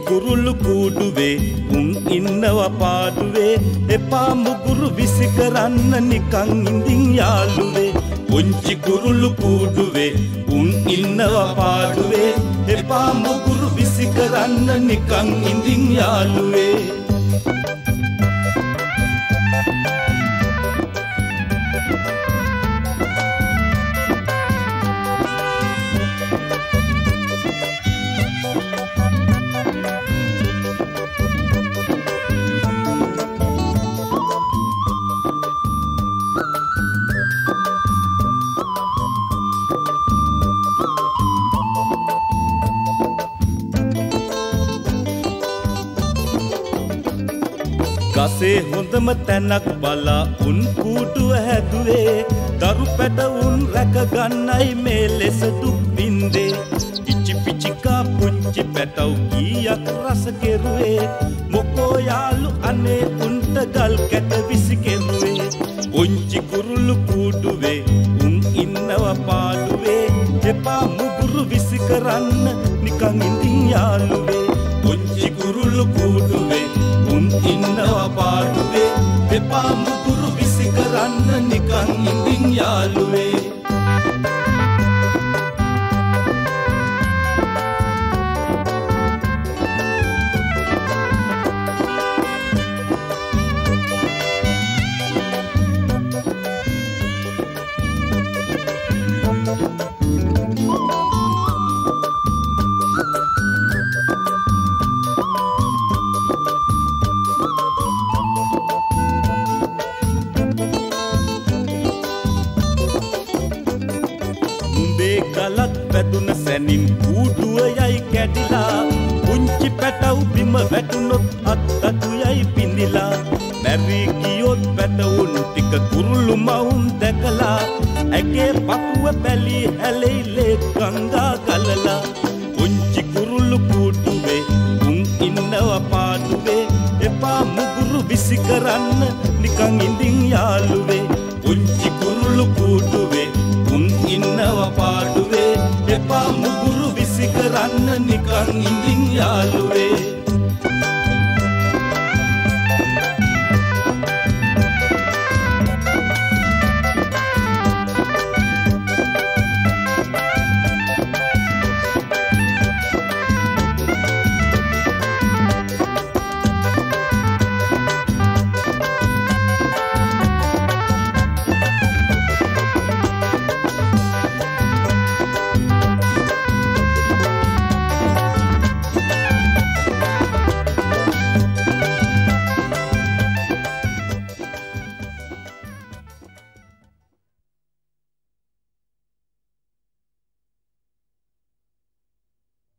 කුරුළු කූඩුවේ උන් ඉන්නව පාඩුවේ එපා මුගුරු විසි කරන්න නිකන් ඉඳින් යාළුවේ පුංචි කුරුළු කූඩුවේ උන් ඉන්නව පාඩුවේ එපා මුගුරු විසි කරන්න නිකන් ඉඳින් යාළුවේ ගසේ හොඳම තැනක් බලා උන් කූඩුව හැදුවේ දරු පැට උන් රැක ගන්නයි මේ ලෙස දුක් විඳේ ඉච්චි පිචිකා පුංචි පැටව් කීයක් රස කෙරුවේ මොකෝ යාළු අනේ උන්ට ගල් කැට විසි කෙරුවේ පුංචි කුරුළු කූඩුවේ උන් ඉන්නව පාඩුවේ එපා මුගුරු විසි කරන්න නිකන් ඉඳින් යාළුවේ පුංචි කුරුළු කූඩුවේ උන් ඉන්නව පාඩුවේ එපා මුගුරු විසි කරන්න නිකන් ඉඳින් යාළුවේ ගලක් පැදුන සැනින් කූඩුව යයි කැඩිලා පුංචි පැටව් බිම වැටුනොත් අත්තතු යයි පිඳිලා මැරී ගියොත් පැටවුන් ටික කුරුළු මවුන් දැකලා ඇගේ පපුව බැලී හැලෙයිලේ ගංගා ගලලා පුංචි කුරුළු කූඩුවේ උන් ඉන්නව පාඩුවේ එපා මුගුරු විසි කරන්න නිකන් ඉඳින් යාළුවේ පුංචි කුරුළු කූඩුවේ උන් ඉන්නව පාඩුවේ එපා මුගුරු විසි කරන්න නිකන් ඉඳින් යාළුවේ